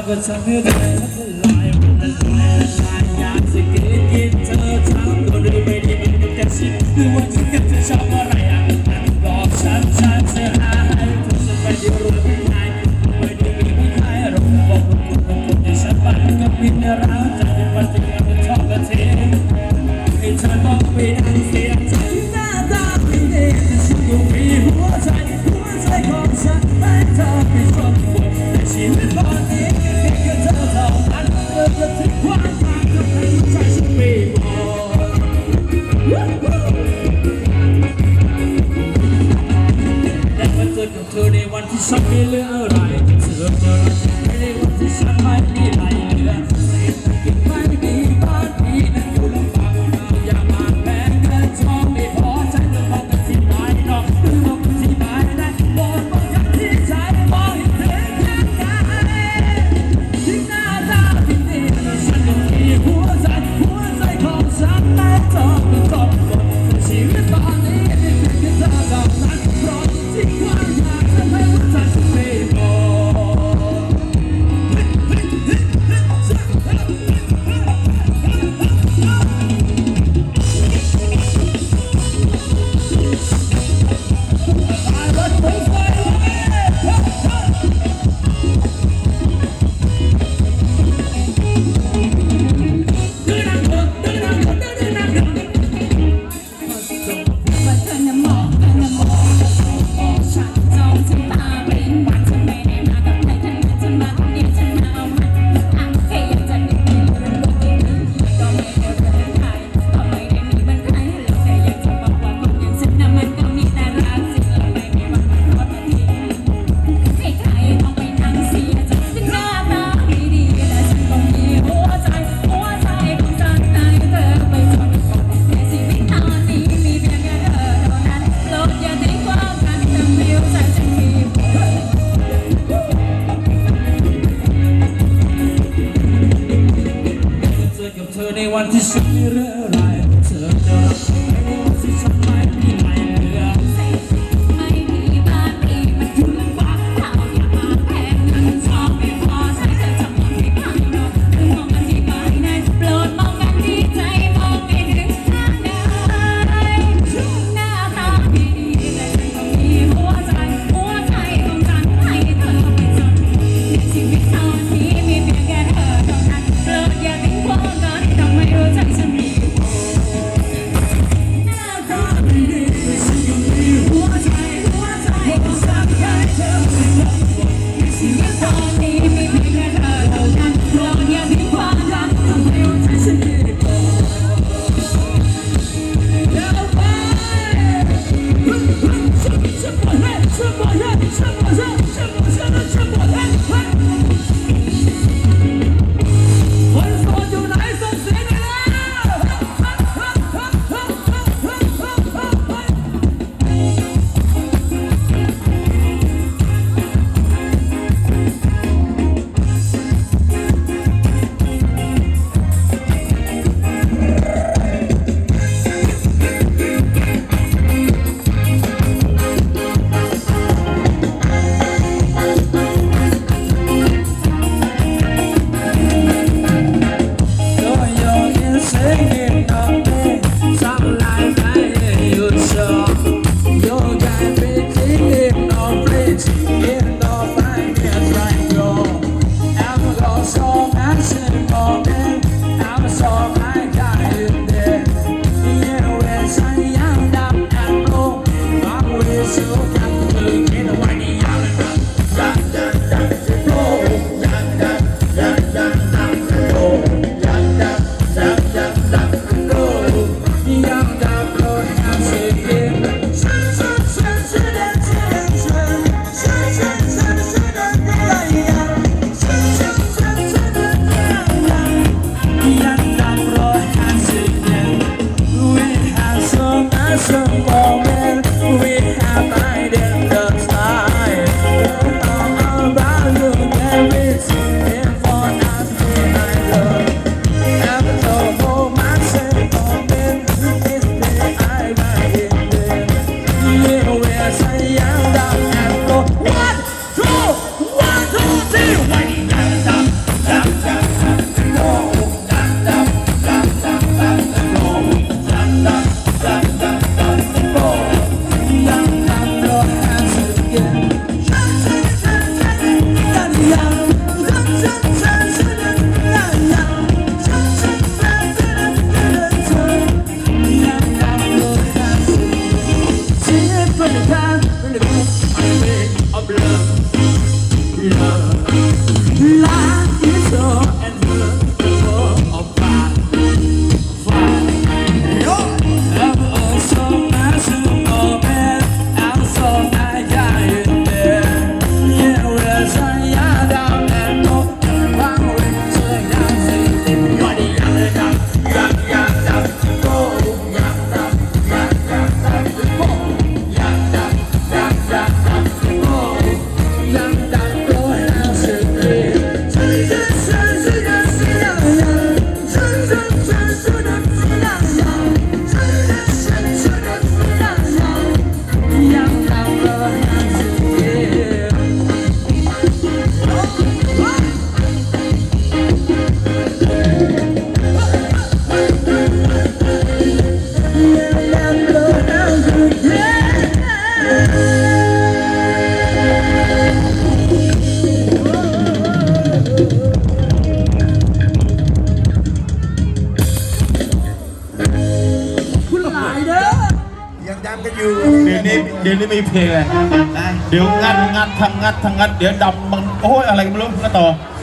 ก็ทำให้ใจมันละลายมันละลายละลายอยากจะกินกินเธอทั้งตัวเลยไม่ได้มันก็แค่ชิดหรือว่าฉันก็จะชอบอะไรอ่ะบอกฉันจะหาให้เธอจะไปที่รู้ไม่ได้ไม่ได้มีไม่ใครเราบอกคุณที่ฉันไปก็มีแต่ร้าวใจมันจะยังไม่ชอบกันทีให้เธอต้องไปนั่งเสียใจหน้าตาไม่ดีแต่ฉันยังมีหัวใจของฉันให้เธอไปชอบคนแต่ชีวิตตอนนี้แค่เธอเท่านั้นเธอจะทิ้งความรักทำให้ใจฉันไม่พอและมาเจอกับเธอในวันที่ฉันไม่เหลืออะไรเธอจะรักฉันในวันที่ฉันไม่มีอะไรเหลือเศรษฐกิจไม่ดีบ้านนี้นั้นอยู่ลำบากอย่ามาแพ้เงินทองไม่พอใจจะมองกันที่ไหนนอกหรือมองกันที่ไหนได้บอกกันที่ใจมองเห็นเธอแค่ไหนที่หน้าตาที่ดีฉันยังมีหัวใจของฉันแต่เธอไม่ต้องกดชีวิตตอนนี้แค่เธอเท่านั้นเพราะที่ความอยากทำให้หัวใจฉันไม่พอในวันที่ฉันไม่เหลืออะไรเธอจะรักฉันในวันที่ฉันไม่มีอะไรเหลือไม่มีบ้านมีมันอยู่ลำบากเท่าอย่ามาแพงเงินทองไม่พอใช้เธอจะมองที่ภายนอกหรือมองกันที่ภายในโปรดมองกันที่ใจมองให้ถึงข้างในหน้าตาไม่ดีแต่ฉันก็มีหัวใจของฉันให้เธอไปจนในชีวิตตอนนี้มีเพียงแค่เธอเท่านั้นโปรดอย่าทิ้งความรักทำให้หัวใจฉันมี Life is so and full of fun. I'm so much more bad. I'm so tired in there. Yeah, we're so young and no one will say nothing. What do you think? Go, ยังจำกันอยู่เดี๋ยวนี้มีเพลงอะไรเดี๋ยวงัดทางงัดเดี๋ยวดำมันโอ้ยอะไรไม่รู้แล้วต่อ